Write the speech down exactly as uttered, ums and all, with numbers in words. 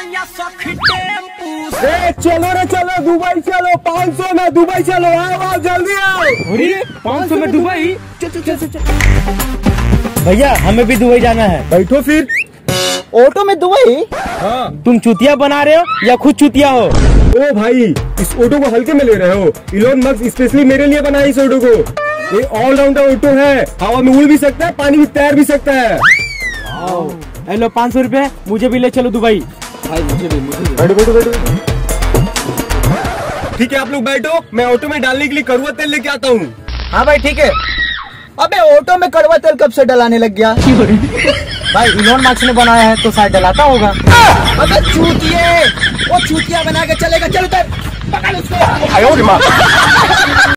ए, चलो रे चलो दुबई चलो, पाँच सौ में दुबई चलो, आओ आओ जल्दी आओ। अरे पाँच सौ में दुबई? चल चल चल चल। भैया हमें भी दुबई जाना है। बैठो फिर। ऑटो में दुबई? हाँ। तुम चुतिया बना रहे हो या खुद चुतिया हो? ओ भाई, इस ऑटो को हल्के में ले रहे हो? इलोन मस्क स्पेशली मेरे लिए बनाया इस ऑटो को। ये ऑल राउंडर ऑटो है, हवा में उड़ भी सकता है, पानी में तैर भी सकता है। हेलो पाँच सौ रूपए, मुझे भी ले चलो दुबई। भाई मुझे भी, मुझे भी। बैठो बैठो बैठो। ठीक है आप लोग बैठो, मैं ऑटो में डालने के लिए कड़वा तेल लेके आता हूँ। हाँ भाई ठीक है। अबे ऑटो में कड़वा तेल कब से डलाने लग गया? भाई इलोन मस्क ने बनाया है तो शायद डलाता होगा। अबे चूतिए, वो चूतिया बना के चलेगा, चल उतर, पकड़ उसको।